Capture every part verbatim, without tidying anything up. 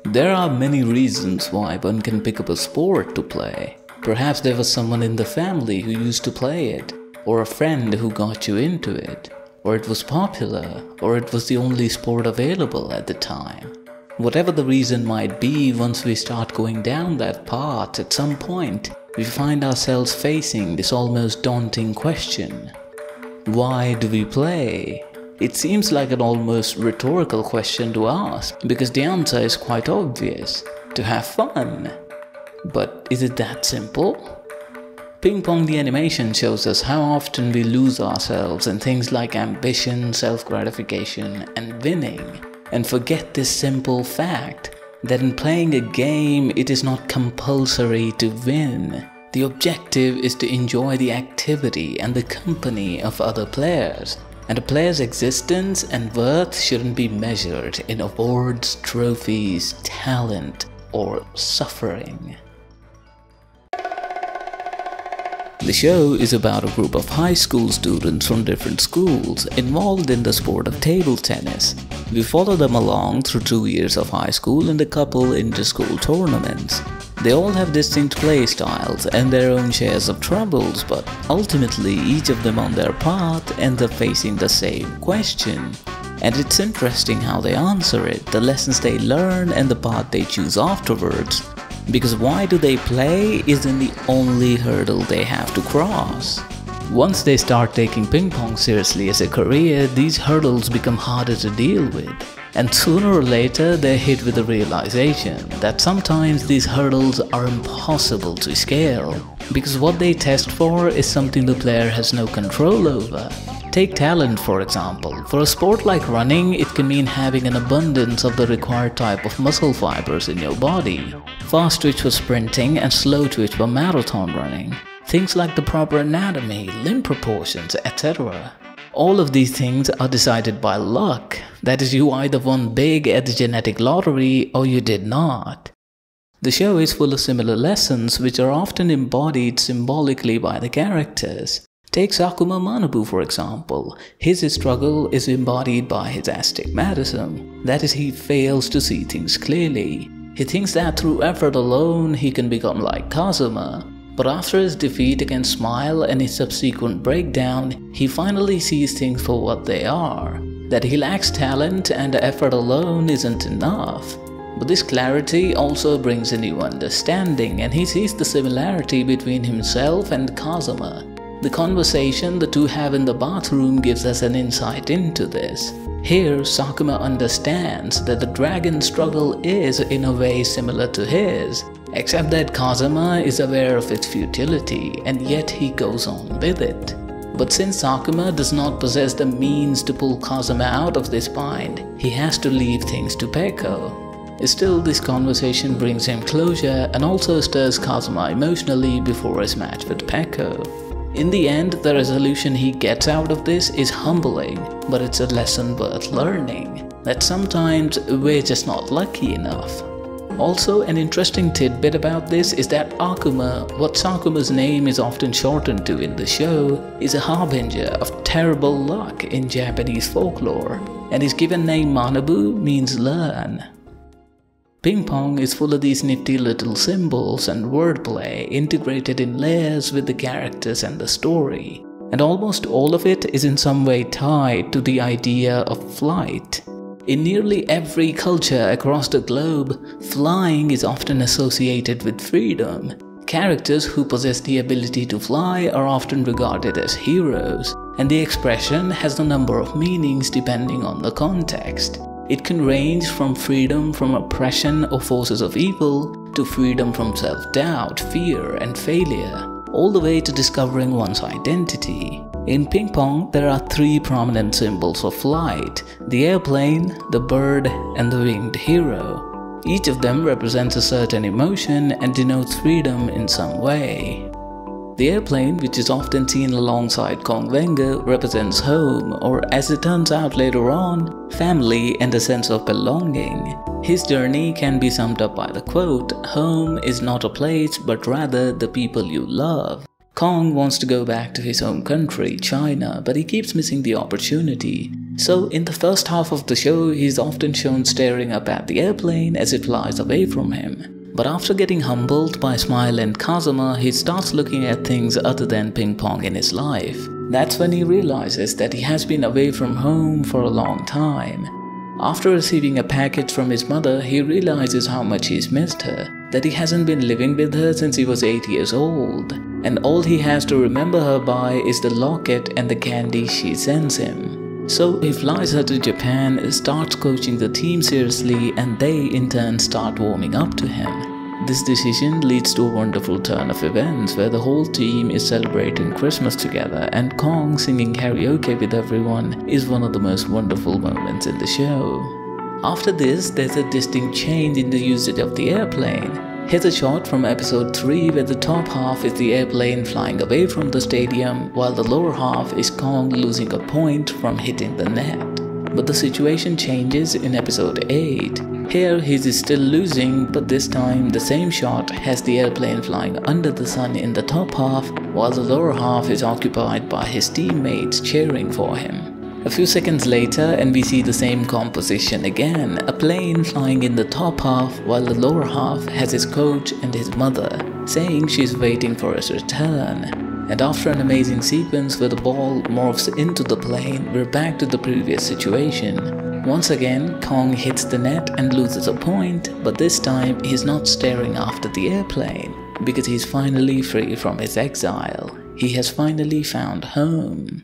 There are many reasons why one can pick up a sport to play. Perhaps there was someone in the family who used to play it, or a friend who got you into it, or it was popular, or it was the only sport available at the time. Whatever the reason might be, once we start going down that path, at some point, we find ourselves facing this almost daunting question. Why do we play? It seems like an almost rhetorical question to ask, because the answer is quite obvious: to have fun. But is it that simple? Pong the Animation shows us how often we lose ourselves in things like ambition, self-gratification, and winning, and forget this simple fact that in playing a game, it is not compulsory to win. The objective is to enjoy the activity and the company of other players. And a player's existence and worth shouldn't be measured in awards, trophies, talent, or suffering. The show is about a group of high school students from different schools involved in the sport of table tennis. We follow them along through two years of high school and a couple inter-school tournaments. They all have distinct play styles and their own shares of troubles, but ultimately each of them on their path ends up facing the same question. And it's interesting how they answer it, the lessons they learn and the path they choose afterwards. Because why do they play isn't the only hurdle they have to cross. Once they start taking ping pong seriously as a career, these hurdles become harder to deal with. And sooner or later they're hit with the realization that sometimes these hurdles are impossible to scale, because what they test for is something the player has no control over. Take talent for example. For a sport like running, it can mean having an abundance of the required type of muscle fibers in your body. Fast twitch for sprinting and slow twitch for marathon running. Things like the proper anatomy, limb proportions, et cetera. All of these things are decided by luck. That is, you either won big at the genetic lottery or you did not. The show is full of similar lessons which are often embodied symbolically by the characters. Take Sakuma Manabu for example. His struggle is embodied by his astigmatism. That is, he fails to see things clearly. He thinks that through effort alone he can become like Kazuma. But after his defeat against Smile and his subsequent breakdown, he finally sees things for what they are. That he lacks talent and effort alone isn't enough. But this clarity also brings a new understanding, and he sees the similarity between himself and Kazuma. The conversation the two have in the bathroom gives us an insight into this. Here, Sakuma understands that the dragon struggle is in a way similar to his, except that Kazuma is aware of its futility and yet he goes on with it. But since Sakuma does not possess the means to pull Kazuma out of this bind, he has to leave things to Peko. Still, this conversation brings him closure and also stirs Kazuma emotionally before his match with Peko. In the end, the resolution he gets out of this is humbling, but it's a lesson worth learning, that sometimes we're just not lucky enough. Also, an interesting tidbit about this is that Akuma, what Sakuma's name is often shortened to in the show, is a harbinger of terrible luck in Japanese folklore, and his given name Manabu means learn. Ping pong is full of these nifty little symbols and wordplay integrated in layers with the characters and the story, and almost all of it is in some way tied to the idea of flight. In nearly every culture across the globe, flying is often associated with freedom. Characters who possess the ability to fly are often regarded as heroes, and the expression has a number of meanings depending on the context. It can range from freedom from oppression or forces of evil to freedom from self-doubt, fear, and failure, all the way to discovering one's identity. In ping pong, there are three prominent symbols of flight: the airplane, the bird, and the winged hero. Each of them represents a certain emotion and denotes freedom in some way. The airplane, which is often seen alongside Kong Wenger, represents home, or as it turns out later on, family and a sense of belonging. His journey can be summed up by the quote, "Home is not a place, but rather the people you love." Kong wants to go back to his home country, China, but he keeps missing the opportunity. So in the first half of the show, he's often shown staring up at the airplane as it flies away from him. But after getting humbled by Smile and Kazuma, he starts looking at things other than ping pong in his life. That's when he realizes that he has been away from home for a long time. After receiving a package from his mother, he realizes how much he's missed her, that he hasn't been living with her since he was eight years old, and all he has to remember her by is the locket and the candy she sends him. So he flies her to Japan, starts coaching the team seriously, and they in turn start warming up to him. This decision leads to a wonderful turn of events where the whole team is celebrating Christmas together, and Kong singing karaoke with everyone is one of the most wonderful moments in the show. After this, there's a distinct change in the usage of the airplane. Here's a shot from episode three where the top half is the airplane flying away from the stadium, while the lower half is Kong losing a point from hitting the net. But the situation changes in episode eight. Here he is still losing, but this time the same shot has the airplane flying under the sun in the top half, while the lower half is occupied by his teammates cheering for him. A few seconds later and we see the same composition again, a plane flying in the top half while the lower half has his coach and his mother, saying she's waiting for his return. And after an amazing sequence where the ball morphs into the plane, we're back to the previous situation. Once again, Kong hits the net and loses a point, but this time he's not staring after the airplane, because he's finally free from his exile. He has finally found home.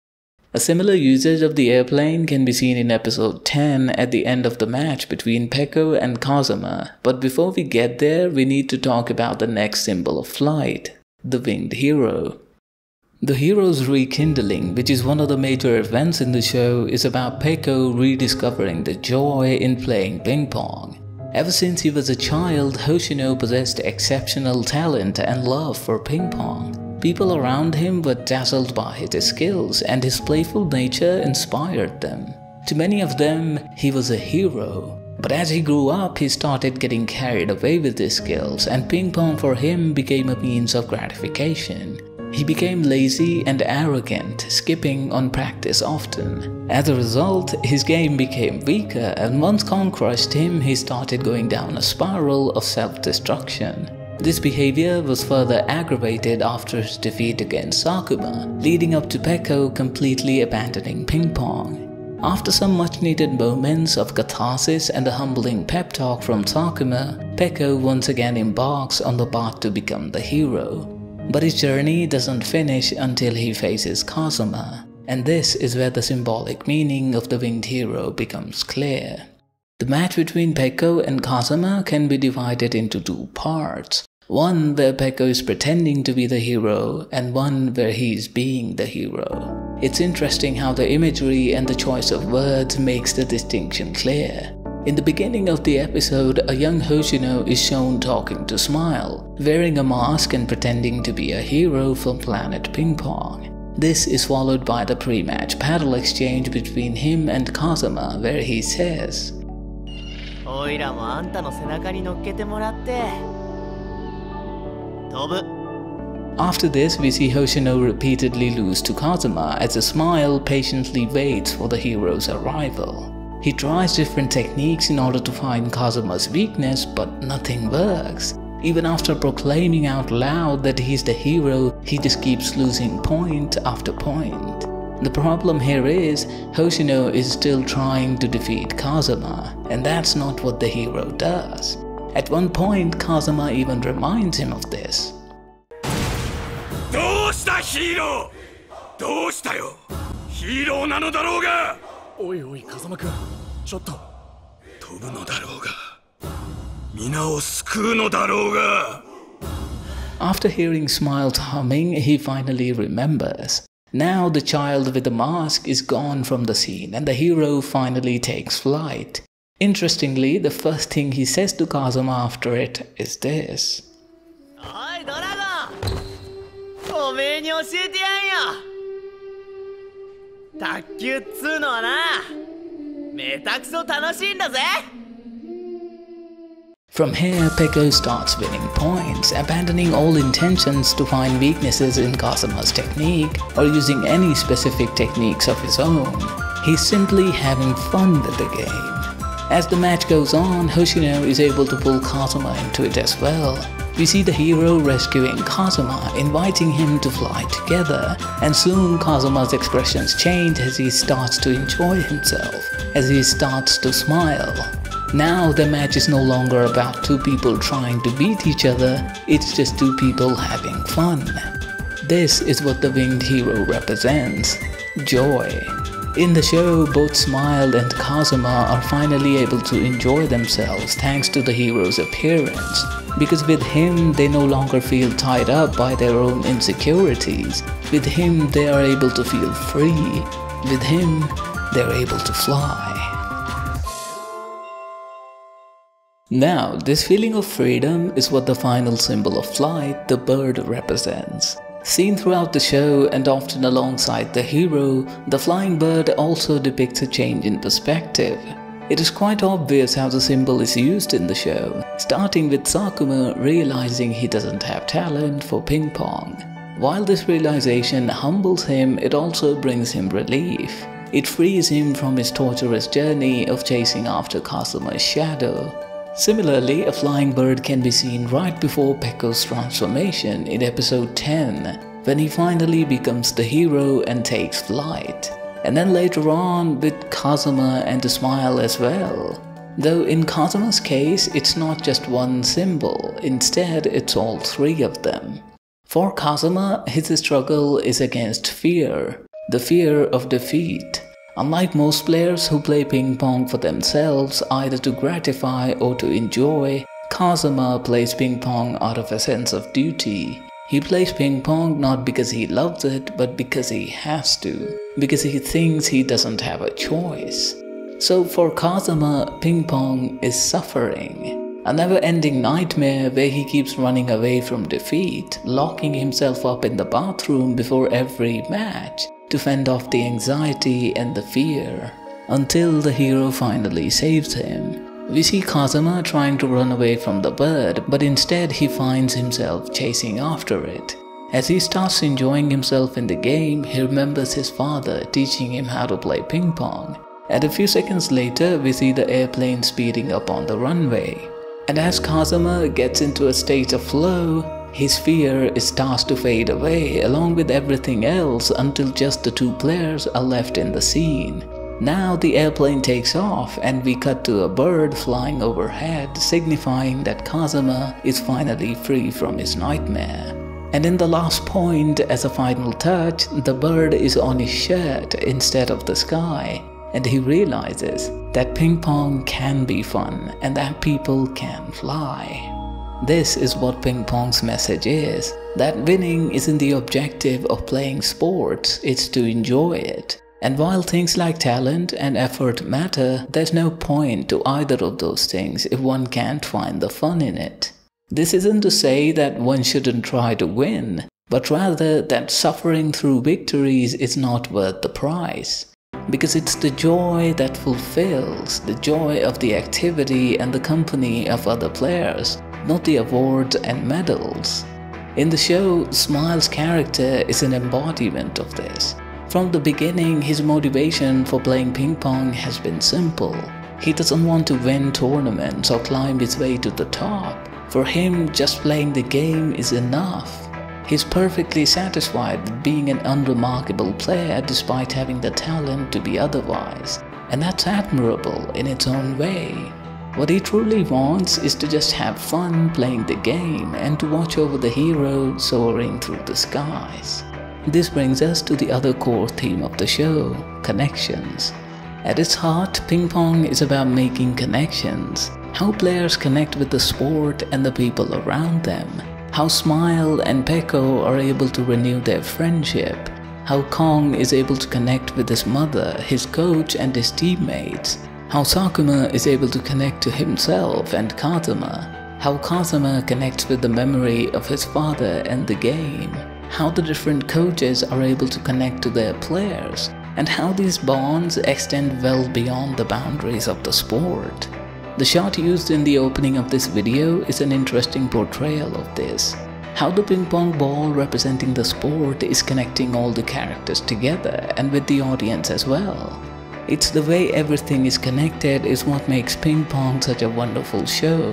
A similar usage of the airplane can be seen in episode ten at the end of the match between Peko and Kazuma, but before we get there, we need to talk about the next symbol of flight, the winged hero. The hero's rekindling, which is one of the major events in the show, is about Peko rediscovering the joy in playing ping pong. Ever since he was a child, Hoshino possessed exceptional talent and love for ping pong. People around him were dazzled by his skills, and his playful nature inspired them. To many of them, he was a hero. But as he grew up, he started getting carried away with his skills, and ping pong for him became a means of gratification. He became lazy and arrogant, skipping on practice often. As a result, his game became weaker, and once Kong crushed him, he started going down a spiral of self-destruction. This behavior was further aggravated after his defeat against Sakuma, leading up to Peko completely abandoning ping pong. After some much-needed moments of catharsis and a humbling pep talk from Sakuma, Peko once again embarks on the path to become the hero. But his journey doesn't finish until he faces Kazuma, and this is where the symbolic meaning of the winged hero becomes clear. The match between Peko and Kazuma can be divided into two parts. One where Peko is pretending to be the hero, and one where he is being the hero. It's interesting how the imagery and the choice of words makes the distinction clear. In the beginning of the episode, a young Hoshino is shown talking to Smile, wearing a mask and pretending to be a hero from Planet Ping Pong. This is followed by the pre-match paddle exchange between him and Kazuma, where he says, After this, we see Hoshino repeatedly lose to Kazuma as a Smile patiently waits for the hero's arrival. He tries different techniques in order to find Kazuma's weakness, but nothing works. Even after proclaiming out loud that he's the hero, he just keeps losing point after point. The problem here is, Hoshino is still trying to defeat Kazuma, and that's not what the hero does. At one point, Kazuma even reminds him of this. Doushita hero? Doushita yo? Hero nano darou ga? Oi oi Kazuma-kun, chotto. Tobu no darou ga? Mina o sukou no darou ga? After hearing Smile's humming, he finally remembers. Now the child with the mask is gone from the scene, and the hero finally takes flight. Interestingly, the first thing he says to Kazuma after it is this. Oi, Dragon! Omae ni oshiete yan yo! Takkyu tsu no wa na, metakuso tanashii n da ze! From here, Peko starts winning points, abandoning all intentions to find weaknesses in Kazuma's technique or using any specific techniques of his own. He's simply having fun with the game. As the match goes on, Ushio is able to pull Kazuma into it as well. We see the hero rescuing Kazuma, inviting him to fly together, and soon Kazuma's expressions change as he starts to enjoy himself, as he starts to smile. Now the match is no longer about two people trying to beat each other, it's just two people having fun. This is what the winged hero represents: joy. In the show, both Smile and Kazuma are finally able to enjoy themselves thanks to the hero's appearance, because with him they no longer feel tied up by their own insecurities. With him they are able to feel free. With him they are able to fly. Now, this feeling of freedom is what the final symbol of flight, the bird, represents. Seen throughout the show and often alongside the hero, the flying bird also depicts a change in perspective. It is quite obvious how the symbol is used in the show, starting with Sakuma realizing he doesn't have talent for ping pong. While this realization humbles him, it also brings him relief. It frees him from his torturous journey of chasing after Kazuma's shadow. Similarly, a flying bird can be seen right before Pekko's transformation in episode ten, when he finally becomes the hero and takes flight. And then later on with Kazuma and a smile as well. Though in Kazuma's case, it's not just one symbol, instead it's all three of them. For Kazuma, his struggle is against fear, the fear of defeat. Unlike most players who play ping pong for themselves, either to gratify or to enjoy, Kazuma plays ping pong out of a sense of duty. He plays ping pong not because he loves it, but because he has to, because he thinks he doesn't have a choice. So for Kazuma, ping pong is suffering, a never-ending nightmare where he keeps running away from defeat, locking himself up in the bathroom before every match, to fend off the anxiety and the fear, until the hero finally saves him. We see Kazuma trying to run away from the bird, but instead he finds himself chasing after it. As he starts enjoying himself in the game, he remembers his father teaching him how to play ping pong. And a few seconds later, we see the airplane speeding up on the runway. And as Kazuma gets into a state of flow, his fear starts to fade away along with everything else until just the two players are left in the scene. Now the airplane takes off and we cut to a bird flying overhead, signifying that Kazuma is finally free from his nightmare. And in the last point, as a final touch, the bird is on his shirt instead of the sky, and he realizes that ping pong can be fun and that people can fly. This is what ping pong's message is, that winning isn't the objective of playing sports, it's to enjoy it. And while things like talent and effort matter, there's no point to either of those things if one can't find the fun in it. This isn't to say that one shouldn't try to win, but rather that suffering through victories is not worth the price. Because it's the joy that fulfills, the joy of the activity and the company of other players, not the awards and medals. In the show, Smile's character is an embodiment of this. From the beginning, his motivation for playing ping pong has been simple. He doesn't want to win tournaments or climb his way to the top. For him, just playing the game is enough. He's perfectly satisfied with being an unremarkable player despite having the talent to be otherwise. And that's admirable in its own way. What he truly wants is to just have fun playing the game and to watch over the hero soaring through the skies. This brings us to the other core theme of the show, connections. At its heart, ping pong is about making connections, how players connect with the sport and the people around them, how Smile and Pekko are able to renew their friendship, how Kong is able to connect with his mother, his coach and his teammates, how Sakuma is able to connect to himself and Kazuma, how Kazuma connects with the memory of his father and the game, how the different coaches are able to connect to their players, and how these bonds extend well beyond the boundaries of the sport. The shot used in the opening of this video is an interesting portrayal of this, how the ping pong ball representing the sport is connecting all the characters together and with the audience as well. It's the way everything is connected is what makes ping pong such a wonderful show.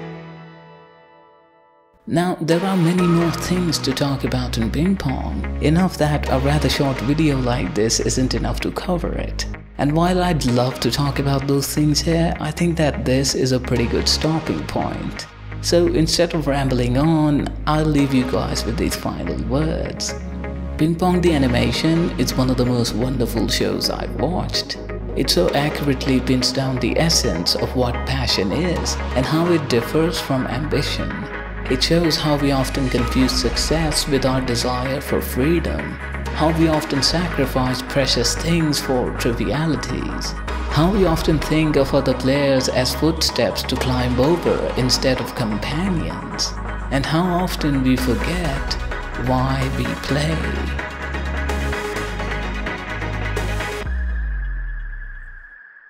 Now, there are many more things to talk about in ping pong, enough that a rather short video like this isn't enough to cover it. And while I'd love to talk about those things here, I think that this is a pretty good stopping point. So instead of rambling on, I'll leave you guys with these final words. Ping Pong the Animation is one of the most wonderful shows I've watched. It so accurately pins down the essence of what passion is and how it differs from ambition. It shows how we often confuse success with our desire for freedom, how we often sacrifice precious things for trivialities, how we often think of other players as footsteps to climb over instead of companions, and how often we forget why we play.